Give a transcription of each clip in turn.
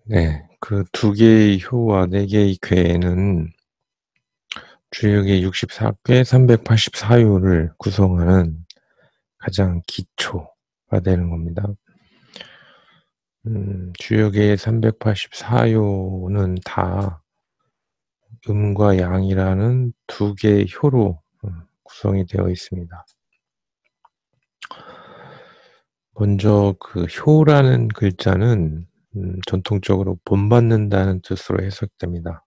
네. 그 두 개의 효와 네 개의 궤는 주역의 64궤 384요를 구성하는 가장 기초가 되는 겁니다. 주역의 384요는 다 음과 양이라는 두 개의 효로 구성이 되어 있습니다. 먼저 그 효라는 글자는 전통적으로 본받는다는 뜻으로 해석됩니다.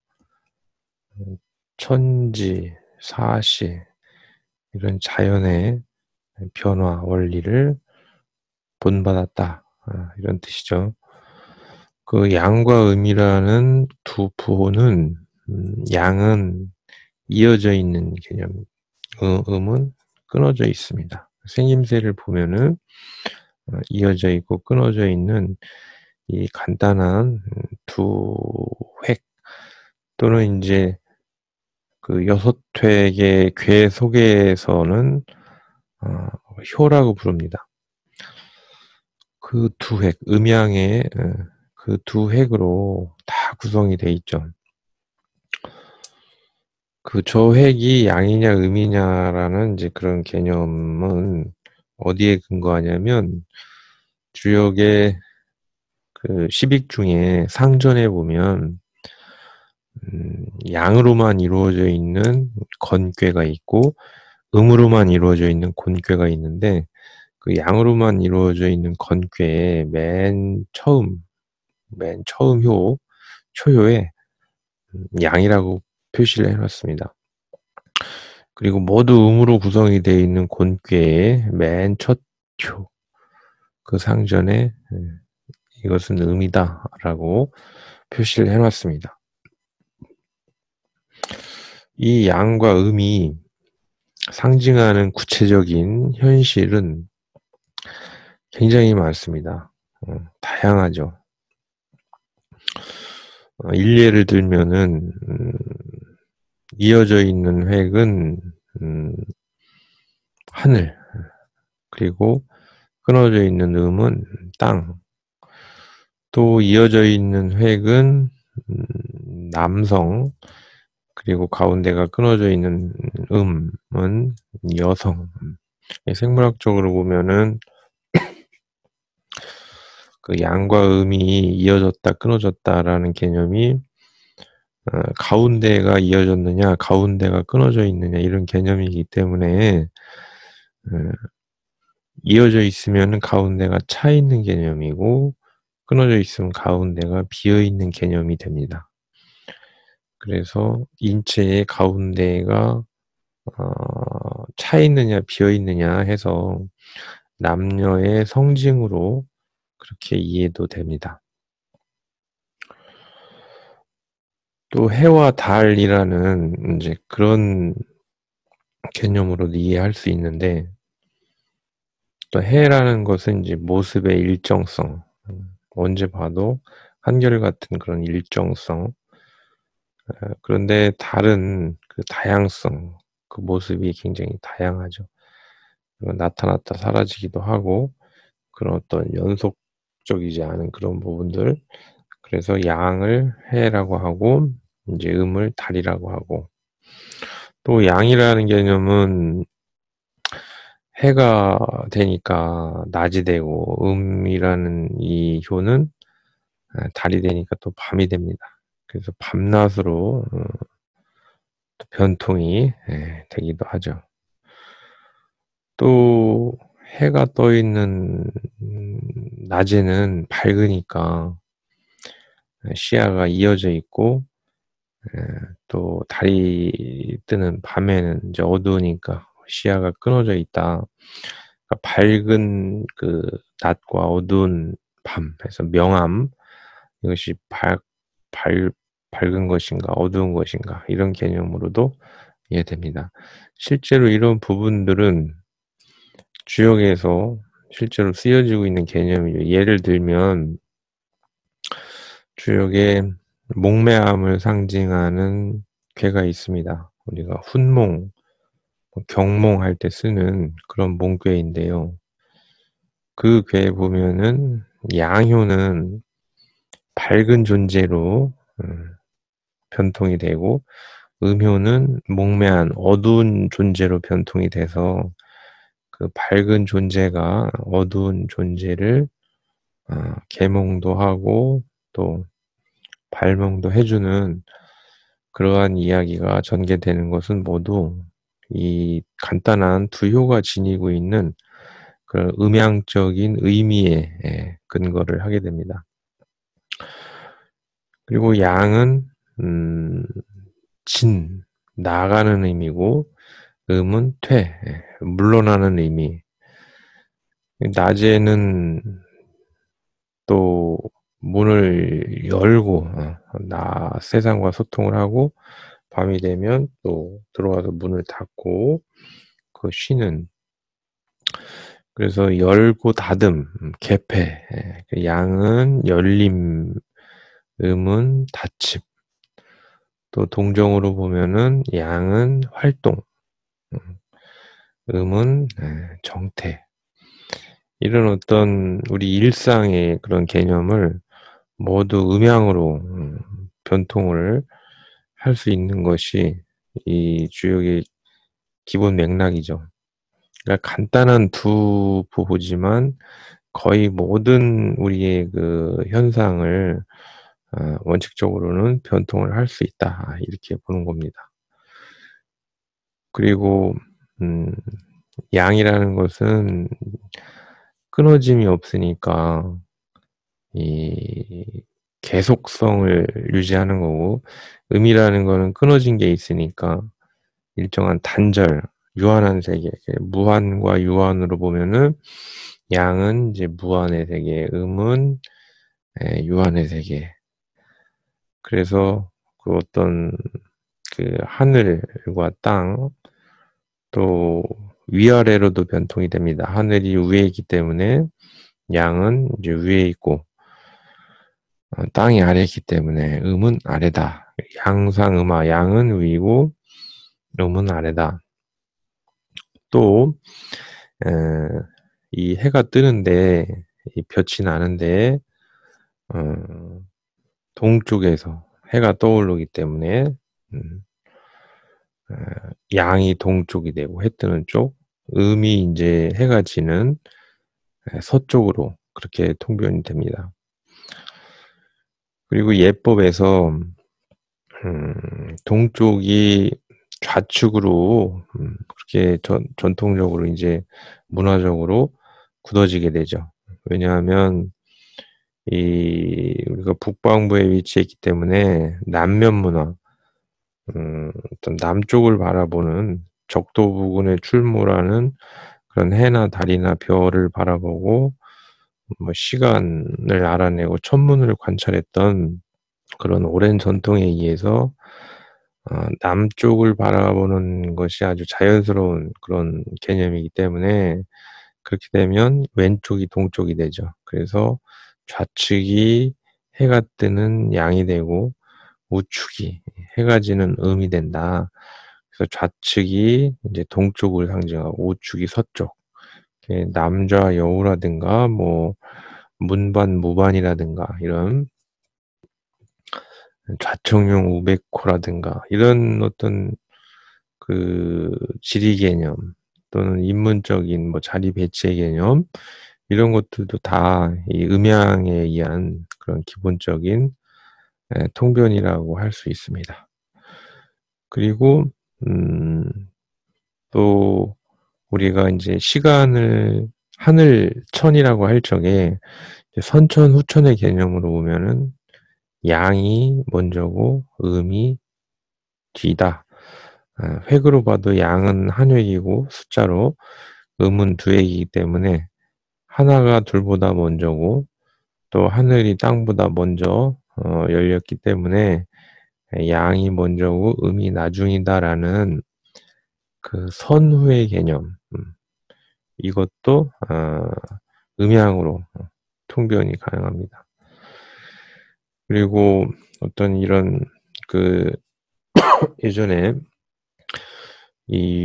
천지, 사시 이런 자연의 변화 원리를 본받았다. 이런 뜻이죠. 그 양과 음이라는 두 부호는 양은 이어져 있는 개념, 음은 끊어져 있습니다. 생김새를 보면은 이어져 있고 끊어져 있는 이 간단한 두 획 또는 이제 그 여섯 획의 궤 속에서는 효라고 부릅니다. 그 두 획, 음양의 그 두 획으로 다 구성이 돼 있죠. 그 저 획이 양이냐 음이냐라는 이제 그런 개념은 어디에 근거하냐면 주역의 그 십익 중에 상전에 보면 양으로만 이루어져 있는 건괴가 있고 음으로만 이루어져 있는 곤괴가 있는데 그 양으로만 이루어져 있는 건괴의 맨 처음 초효에 양이라고 표시를 해놨습니다. 그리고 모두 음으로 구성이 되어 있는 곤괴의 맨 첫 효, 그 상전에 이것은 음이다라고 표시를 해놨습니다. 이 양과 음이 상징하는 구체적인 현실은 굉장히 많습니다. 다양하죠. 일례를 들면은 이어져 있는 획은 하늘, 그리고 끊어져 있는 음은 땅, 또 이어져 있는 획은 남성, 그리고 가운데가 끊어져 있는 음은 여성. 생물학적으로 보면은 그 양과 음이 이어졌다 끊어졌다라는 개념이 가운데가 이어졌느냐 가운데가 끊어져 있느냐 이런 개념이기 때문에 이어져 있으면 가운데가 차 있는 개념이고 끊어져 있으면 가운데가 비어 있는 개념이 됩니다. 그래서 인체의 가운데가 차 있느냐 비어 있느냐 해서 남녀의 성징으로 그렇게 이해도 됩니다. 또 해와 달이라는 이제 그런 개념으로도 이해할 수 있는데, 또 해라는 것은 이제 모습의 일정성, 언제 봐도 한결같은 그런 일정성. 그런데 달은 그 다양성, 그 모습이 굉장히 다양하죠. 나타났다 사라지기도 하고 그런 어떤 연속적이지 않은 그런 부분들. 그래서 양을 해라고 하고 이제 음을 달이라고 하고, 또 양이라는 개념은 해가 되니까 낮이 되고 음이라는 이 효는 달이 되니까 또 밤이 됩니다. 그래서 밤낮으로 또 변통이 되기도 하죠. 또 해가 떠 있는 낮에는 밝으니까 시야가 이어져 있고, 또 달이 뜨는 밤에는 이제 어두우니까 시야가 끊어져 있다. 그러니까 밝은 그 낮과 어두운 밤, 해서 명암, 이것이 밝은 것인가 어두운 것인가 이런 개념으로도 이해됩니다. 실제로 이런 부분들은 주역에서 실제로 쓰여지고 있는 개념이죠. 예를 들면 주역에 목매함을 상징하는 괴가 있습니다. 우리가 훈몽, 경몽할 때 쓰는 그런 몽괴인데요. 그 괴에 보면은 양효는 밝은 존재로 변통이 되고, 음효는 목매한 어두운 존재로 변통이 돼서 그 밝은 존재가 어두운 존재를 계몽도 하고 또 발몽도 해주는 그러한 이야기가 전개되는 것은 모두 이 간단한 두효가 지니고 있는 그런 음양적인 의미에 근거를 하게 됩니다. 그리고 양은 진, 나가는 의미고, 음은 퇴, 물러나는 의미. 낮에는 또 문을 열고 세상과 소통을 하고, 밤이 되면 또 들어와서 문을 닫고 그 쉬는. 그래서 열고 닫음, 개폐. 양은 열림, 음은 닫힘. 또 동정으로 보면은 양은 활동, 음은 정태. 이런 어떤 우리 일상의 그런 개념을 모두 음양으로 변통을 할 수 있는 것이 이 주역의 기본 맥락이죠. 그러니까 간단한 두 부호지만 거의 모든 우리의 그 현상을 원칙적으로는 변통을 할 수 있다. 이렇게 보는 겁니다. 그리고 양이라는 것은 끊어짐이 없으니까 이 계속성을 유지하는 거고, 음이라는 거는 끊어진 게 있으니까 일정한 단절, 유한한 세계, 무한과 유한으로 보면은 양은 이제 무한의 세계, 음은 유한의 세계. 그래서 그 어떤 그 하늘과 땅, 또 위아래로도 변통이 됩니다. 하늘이 위에 있기 때문에 양은 이제 위에 있고, 땅이 아래에 있기 때문에 음은 아래다. 양상음하, 양은 위고 음은 아래다. 또 이 해가 뜨는데 이 볕이 나는데 동쪽에서 해가 떠오르기 때문에 양이 동쪽이 되고 해 뜨는 쪽, 음이 이제 해가 지는 서쪽으로 그렇게 통변이 됩니다. 그리고 예법에서 동쪽이 좌측으로 그렇게 전통적으로 이제 문화적으로 굳어지게 되죠. 왜냐하면 우리가 북방부에 위치했기 때문에 남면 문화, 어떤 남쪽을 바라보는 적도 부근에 출몰하는 그런 해나 달이나 별을 바라보고 뭐 시간을 알아내고 천문을 관찰했던 그런 오랜 전통에 의해서 남쪽을 바라보는 것이 아주 자연스러운 그런 개념이기 때문에 그렇게 되면 왼쪽이 동쪽이 되죠. 그래서 좌측이 해가 뜨는 양이 되고 우측이 해가 지는 음이 된다. 그래서 좌측이 이제 동쪽을 상징하고 우측이 서쪽. 남좌 여우라든가 뭐 문반 무반이라든가 이런 좌청룡 우백호라든가 이런 어떤 그 지리 개념 또는 인문적인 뭐 자리 배치의 개념 이런 것들도 다 이 음양에 의한 그런 기본적인 통변이라고 할 수 있습니다. 그리고 또 우리가 이제 시간을 하늘천이라고 할 적에 선천 후천의 개념으로 보면은 양이 먼저고 음이 뒤다. 획으로 봐도 양은 한 획이고 숫자로 음은 두 획이기 때문에 하나가 둘보다 먼저고 또 하늘이 땅보다 먼저 열렸기 때문에 양이 먼저고 음이 나중이다라는 그 선후의 개념, 이것도 음양으로 통변이 가능합니다. 그리고 어떤 이런 그 예전에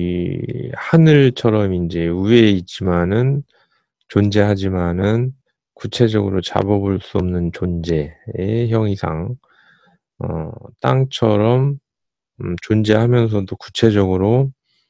이 하늘처럼 이제 위에 있지만은 존재하지만은 구체적으로 잡아볼 수 없는 존재의 형이상, 어 땅처럼 존재하면서도 구체적으로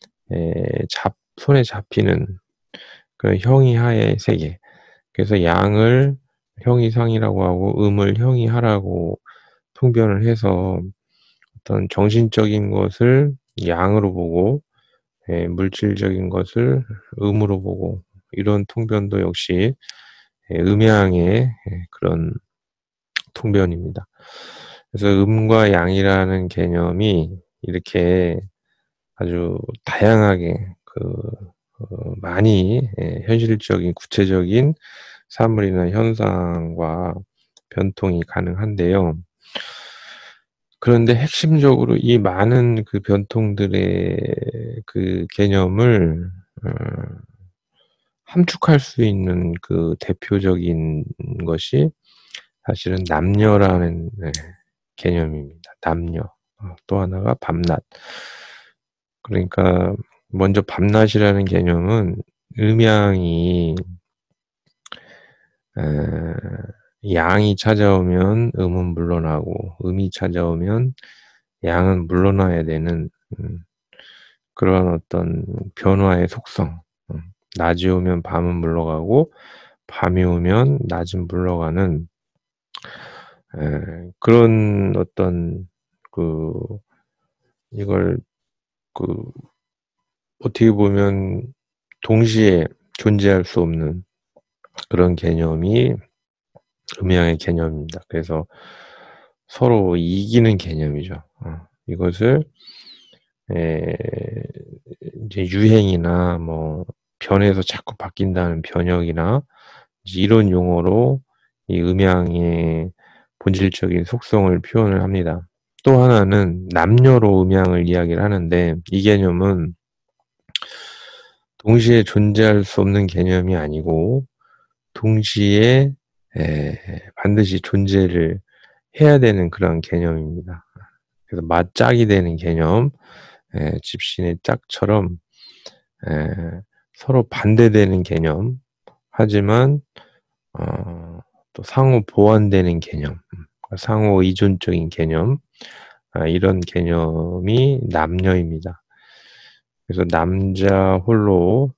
손에 잡히는 그 형이하의 세계. 그래서 양을 형이상이라고 하고 음을 형이하라고 통변을 해서 어떤 정신적인 것을 양으로 보고 물질적인 것을 음으로 보고, 이런 통변도 역시 음양의 그런 통변입니다. 그래서 음과 양이라는 개념이 이렇게 아주 다양하게 많이 현실적인 구체적인 사물이나 현상과 변통이 가능한데요. 그런데 핵심적으로 이 많은 그 변통들의 그 개념을 함축할 수 있는 그 대표적인 것이 사실은 남녀라는 개념입니다. 남녀. 또 하나가 밤낮. 그러니까 먼저 밤낮이라는 개념은 음양이 양이 찾아오면 음은 물러나고, 음이 찾아오면 양은 물러나야 되는 그런 어떤 변화의 속성. 낮이 오면 밤은 물러가고, 밤이 오면 낮은 물러가는 그런 어떤 그 이걸 그 어떻게 보면 동시에 존재할 수 없는 그런 개념이 음양의 개념입니다. 그래서 서로 이기는 개념이죠. 이것을 이제 유행이나 뭐 변해서 자꾸 바뀐다는 변형이나 이런 용어로 이 음양의 본질적인 속성을 표현을 합니다. 또 하나는 남녀로 음양을 이야기를 하는데, 이 개념은 동시에 존재할 수 없는 개념이 아니고 동시에 반드시 존재를 해야 되는 그런 개념입니다. 그래서 맞짝이 되는 개념, 집신의 짝처럼 서로 반대되는 개념, 하지만 또 상호 보완되는 개념, 상호 의존적인 개념, 이런 개념이 남녀입니다. 그래서 남자 홀로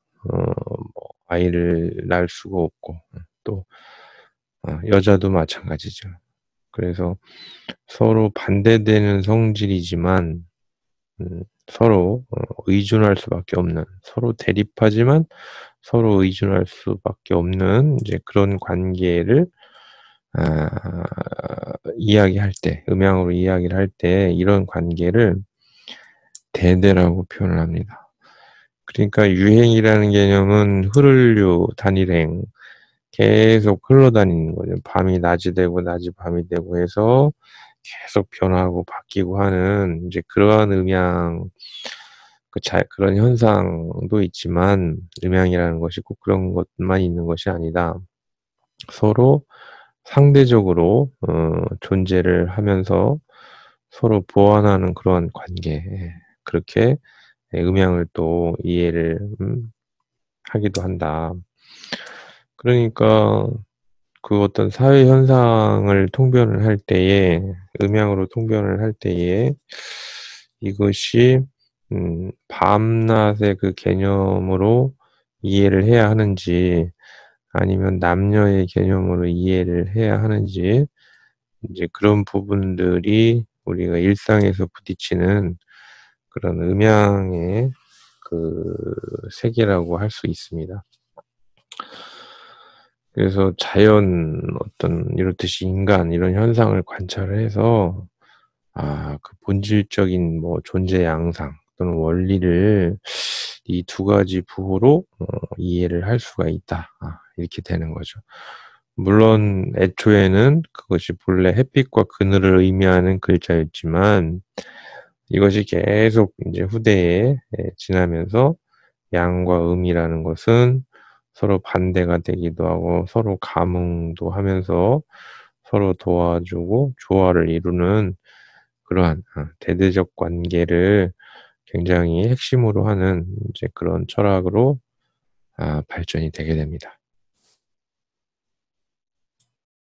아이를 낳을 수가 없고, 또 여자도 마찬가지죠. 그래서 서로 반대되는 성질이지만 서로 의존할 수밖에 없는, 서로 대립하지만 서로 의존할 수밖에 없는 이제 그런 관계를 이야기할 때, 음양으로 이야기를 할 때 이런 관계를 대대라고 표현을 합니다. 그러니까 유행이라는 개념은 흐를류 단일행, 계속 흘러다니는 거죠. 밤이 낮이 되고 낮이 밤이 되고 해서 계속 변하고 바뀌고 하는 이제 그러한 음양, 그런 현상도 있지만 음양이라는 것이 꼭 그런 것만 있는 것이 아니다. 서로 상대적으로 존재를 하면서 서로 보완하는 그런 관계, 그렇게 음양을 또 이해를 하기도 한다. 그러니까 그 어떤 사회 현상을 통변을 할 때에, 음양으로 통변을 할 때에 이것이 밤낮의 그 개념으로 이해를 해야 하는지, 아니면 남녀의 개념으로 이해를 해야 하는지, 이제 그런 부분들이 우리가 일상에서 부딪히는 그런 음양의 그 세계라고 할 수 있습니다. 그래서 자연, 어떤 이렇듯이 인간 이런 현상을 관찰을 해서 그 본질적인 뭐 존재 양상 또는 원리를 이 두 가지 부호로 이해를 할 수가 있다. 이렇게 되는 거죠. 물론 애초에는 그것이 본래 햇빛과 그늘을 의미하는 글자였지만, 이것이 계속 이제 후대에 지나면서 양과 음이라는 것은 서로 반대가 되기도 하고 서로 감응도 하면서 서로 도와주고 조화를 이루는 그러한 대대적 관계를 굉장히 핵심으로 하는 이제 그런 철학으로 발전이 되게 됩니다.